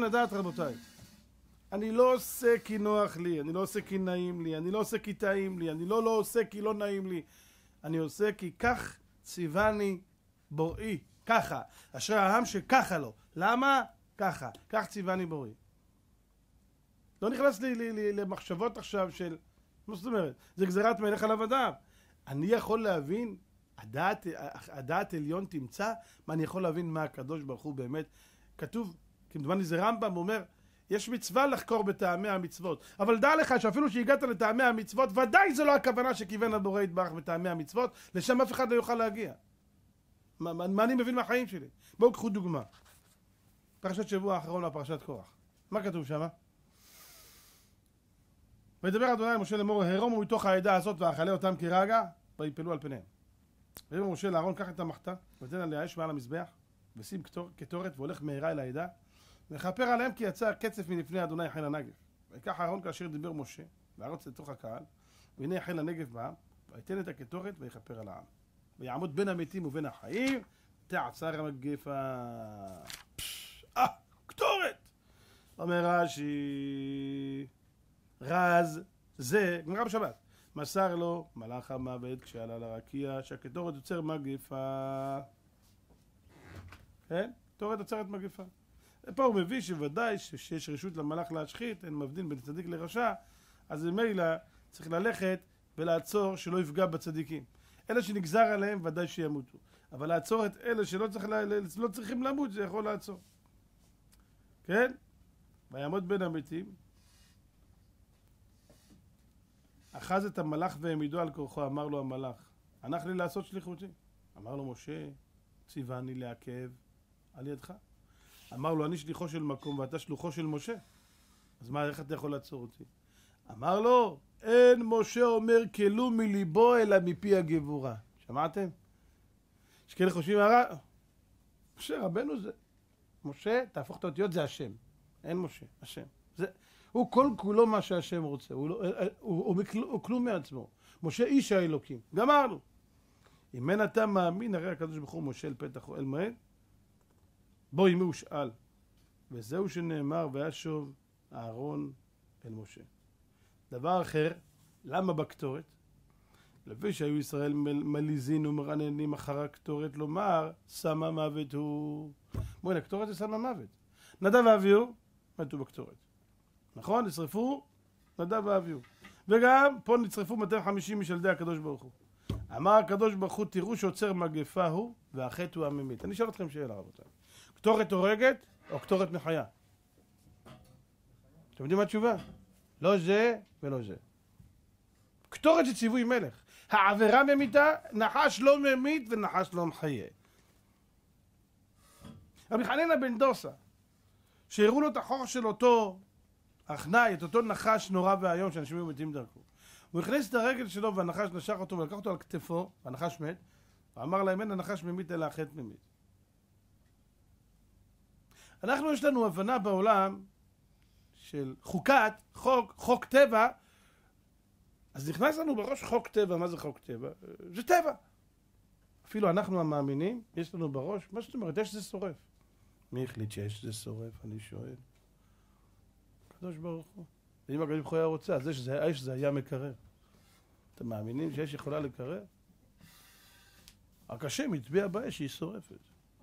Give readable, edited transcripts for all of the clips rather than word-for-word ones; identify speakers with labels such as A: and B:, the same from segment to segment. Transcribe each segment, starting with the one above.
A: לדעת, רבותיי. אני לא עושה כי נוח לי, אני לא עושה כי נעים לי, אני לא עושה כי טעים לי, אני לא עושה כי לא נעים לי. אני עושה כי כך ציווני בוראי. ככה. אשרי העם שככה לו. למה? ככה. כך ציווני בוראי. לא נכנס לי למחשבות עכשיו של... מה זאת אומרת? זה גזירת מלך עליו אדם. אני יכול להבין, הדעת עליון תמצא, מה אני יכול להבין מה הקדוש ברוך הוא באמת. כתוב, כמדומני זה רמב"ם, הוא אומר, יש מצווה לחקור בטעמי המצוות. אבל דע לך שאפילו שהגעת לטעמי המצוות, ודאי זו לא הכוונה שכיוון הבורא יתברך בטעמי המצוות, לשם אף אחד לא יוכל להגיע. מה אני מבין מהחיים שלי? בואו קחו דוגמה. פרשת שבוע האחרון לפרשת קורח. מה כתוב שם? וידבר אדוני אל משה לאמור, הרומו מתוך העדה הזאת ואכלה אותם כרגע, ויפלו על פניהם. ויאמר משה לאהרון, קח את המחתה, ותן עליה אש מעל המזבח, ושים קטורת, והולך מהרה אל העדה, וכפר עליהם כי יצא קצף מלפני אדוני חיל הנגב. ויקח אהרון כאשר דיבר משה, וארץ לתוך הקהל, והנה חיל הנגב בעם, ויתן את הקטורת ויכפר על העם. ויעמוד בין המתים ובין החיים, תעצר המגפה. קטורת! אומר רש"י, רז זה, גמרא בשבת, מסר לו מלאך המוות כשעלה לרקיע, שהקטורת יוצר מגפה. כן? קטורת יוצרת מגפה. פה הוא מביא שוודאי שיש רשות למלאך להשחית, אין מבדיל בין צדיק לרשע, אז ממילא צריך ללכת ולעצור שלא יפגע בצדיקים. אלה שנגזר עליהם ודאי שימותו. אבל לעצור את אלה שלא לא צריכים למות, זה יכול לעצור. כן? ויעמוד בין המתים, אחז את המלאך והעמידו על כורחו, אמר לו המלאך, הנח לי לעשות שליחותי. אמר לו משה, ציווני לעכב על ידך. אמר לו, אני שליחו של מקום ואתה שלוחו של משה. אז מה, איך אתה יכול לעצור אותי? אמר לו, אין משה אומר כלו מליבו אלא מפי הגבורה. שמעתם? יש כאלה חושבים, משה רבנו זה. משה, תהפוך את האותיות, זה השם. אין משה, השם. הוא כל כולו מה שהשם רוצה. הוא כלום מעצמו. משה איש האלוקים. גמרנו. אם אין אתה מאמין, הרי הקדוש ברוך הוא משה אל פתח אוהל מועד. בוא עמי ושאל. וזהו שנאמר, וישוב אהרון אל משה. דבר אחר, למה בקטורת? לפי שהיו ישראל מליזין ומרננים אחר הקטורת, לומר, סם המוות הוא... בואי, הקטורת זה סם המוות. נדב ואביהו מתו בקטורת. נכון? נשרפו נדב ואביהו. וגם פה נצרפו 250 משלדי הקדוש ברוך הוא. אמר הקדוש ברוך הוא, תראו שעוצר מגפה הוא, והחטא הוא הממית. אני אשאל אתכם שאלה, רבותיי. קטורת הורגת או קטורת מחיה? אתם יודעים מה התשובה? לא זה ולא זה. קטורת זה ציווי מלך. העבירה ממיתה, נחש לא ממית ונחש לא מחיה. רבי חנינא בן דוסה, שהראו לו את החור של אותו אחנאי, את אותו נחש נורא והיום שאנשים היו מתים דרכו. הוא הכניס את הרגל שלו והנחש נשך אותו ולקח אותו על כתפו, והנחש מת, ואמר להם, אין הנחש ממית אלא החטא ממית. אנחנו יש לנו הבנה בעולם של חוקת, חוק טבע, אז נכנס לנו בראש חוק טבע. מה זה חוק טבע? זה טבע. אפילו אנחנו המאמינים, יש לנו בראש, מה זאת אומרת, אש זה שורף. מי החליט שאש זה שורף? אני שואל. הקדוש ברוך הוא. ואם הקדוש ברוך הוא היה רוצה, אז האש זה היה מקרר. אתם מאמינים שאש יכולה לקרר? רק השם הצביע באש, היא שורפת.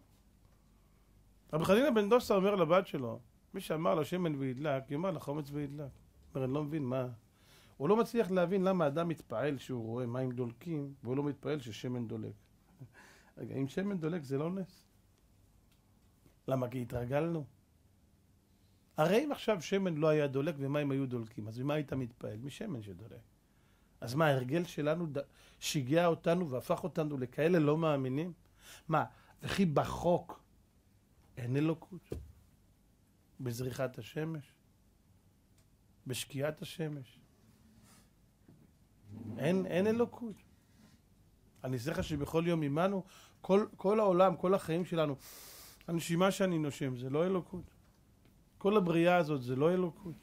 A: רבי חנינא בן דוסה אומר לבת שלו, מי שאמר לו שמן וידלק, יאמר לה חומץ וידלק. אומר, אני לא מבין מה. הוא לא מצליח להבין למה אדם מתפעל שהוא רואה מים דולקים, והוא לא מתפעל ששמן דולק. רגע, אם שמן דולק זה לא נס. למה? כי התרגלנו. הרי אם עכשיו שמן לא היה דולק ומים היו דולקים, אז ממה היית מתפעל? משמן שדולק. אז מה, ההרגל שלנו שיגע אותנו והפך אותנו לכאלה לא מאמינים? מה, וכי בחוק אין אלוקות? בזריחת השמש? בשקיעת השמש? אין אלוקות. אני אזכר שבכל יום עמנו, כל העולם, כל החיים שלנו, הנשימה שאני נושם, זה לא אלוקות. כל הבריאה הזאת זה לא אלוקות.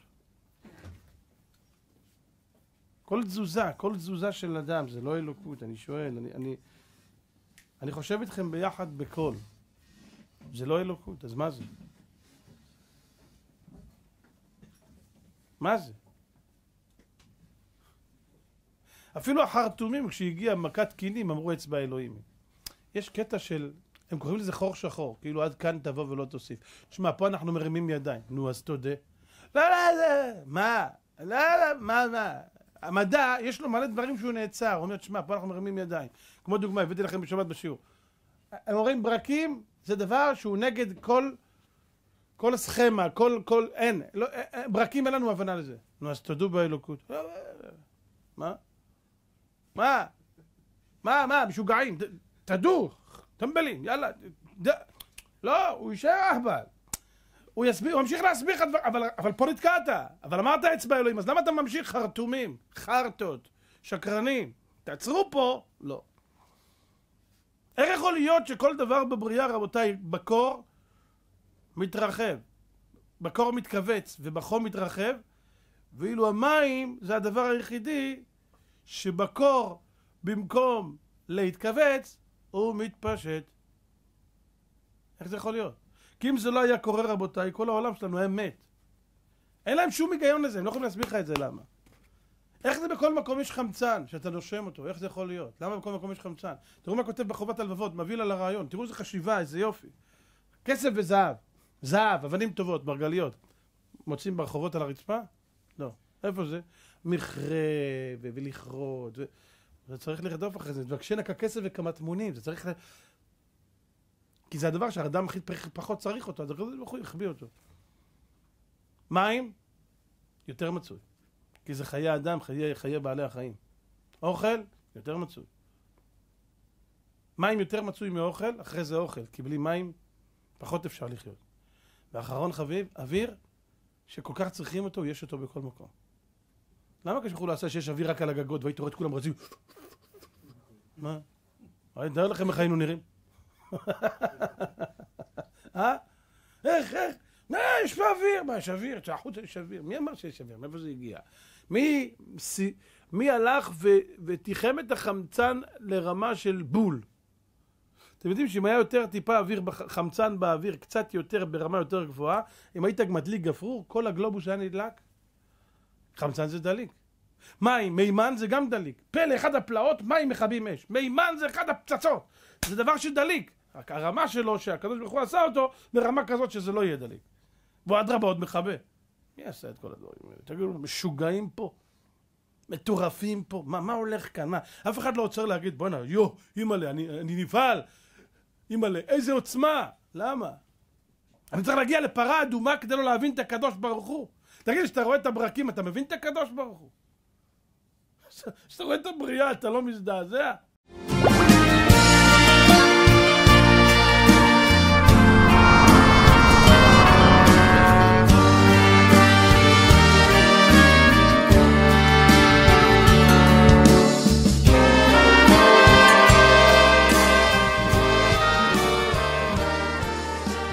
A: כל תזוזה של אדם זה לא אלוקות. אני שואל, אני חושב איתכם ביחד בכל. זה לא אלוקות, אז מה זה? מה זה? אפילו החרטומים, כשהגיע מכת קינים, אמרו אצבע אלוהים. יש קטע של, הם קוראים לזה חור שחור, כאילו עד כאן תבוא ולא תוסיף. תשמע, פה אנחנו מרימים ידיים. נו, אז תודה. לא, מה? לא, מה? המדע, יש לו מלא דברים שהוא נעצר. הוא אומר, תשמע, פה אנחנו מרימים ידיים. כמו דוגמה, הבאתי לכם בשבת בשיעור. הם אומרים, ברקים זה דבר שהוא נגד כל הסכמה, אין. ברקים אין לנו הבנה לזה. נו, אז תודו באלוקות. מה? משוגעים. תדעו, טמבלים, יאללה. לא, הוא יישאר אהבל. הוא ממשיך להסביר לך דבר, אבל פה נתקעת. אבל אמרת אצבע אלוהים, אז למה אתה ממשיך חרטומים, חרטות, שקרנים? תעצרו פה. לא. איך יכול להיות שכל דבר בבריאה, רבותיי, בקור מתרחב, בקור מתכווץ ובחום מתרחב, ואילו המים זה הדבר היחידי שבקור במקום להתכווץ הוא מתפשט. איך זה יכול להיות? כי אם זה לא היה קורה, רבותיי, כל העולם שלנו היה מת. אין להם שום היגיון לזה, הם לא יכולים להסביר לך את זה. למה? איך זה בכל מקום יש חמצן שאתה נושם אותו? איך זה יכול להיות? למה בכל מקום יש חמצן? תראו מה כותב בחובת הלבבות, מביא לה לרעיון. תראו איזה חשיבה, איזה יופי. כסף וזהב. זהב, אבנים טובות, מרגליות. מוצאים ברחובות על הרצפה? לא. איפה זה? מכרה ולכרות. זה צריך לרדוף אחרי זה. תבקשנה ככסף וכמטמונים. זה צריך... כי זה הדבר שהאדם הכי פחות צריך אותו. אז זה יחביא אותו. מים? יותר מצוי. כי זה חיי אדם, חיי בעלי החיים. אוכל? יותר מצוי. מים יותר מצוי מאוכל, אחרי זה אוכל. כי בלי מים פחות אפשר לחיות. ואחרון חביב, אוויר, שכל כך צריכים אותו, יש אותו בכל מקום. למה כשאנחנו לעשה שיש אוויר רק על הגגות, והייתי רואה את כולם רצים? מה? דאר לכם איך היינו נראים? איך? יש פה אוויר. מה, יש אוויר? החוץ יש אוויר. מי אמר שיש אוויר? מאיפה זה הגיע? מי הלך ותיחם את החמצן לרמה של בול? אתם יודעים שאם היה יותר טיפה אוויר, חמצן באוויר, קצת יותר, ברמה יותר גבוהה, אם היית מדליק גפרור, כל הגלובוס היה נדלק. חמצן זה דליק. מים, מימן זה גם דליק. פלא, אחד הפלאות, מים מכבים אש. מימן זה אחד הפצצות. זה דבר שדליק. רק הרמה שלו, שהקדוש ברוך הוא עשה אותו, ברמה כזאת שזה לא יהיה דליק. והוא אדרבה עוד מכבה. מי עשה את כל הדברים האלה? תגידו, משוגעים פה. מטורפים פה. מה הולך כאן? אף אחד לא עוצר להגיד, בוא'נה, אימא'לה, אני נפעל. אימא'לה, איזה עוצמה. למה? אני צריך להגיע לפרה אדומה כדי לא להבין את הקדוש ברוך הוא. תגיד, שאתה רואה את הברקים, אתה מבין את הקדוש ברוך הוא? שאתה רואה את הבריאה, אתה לא מזדעזע?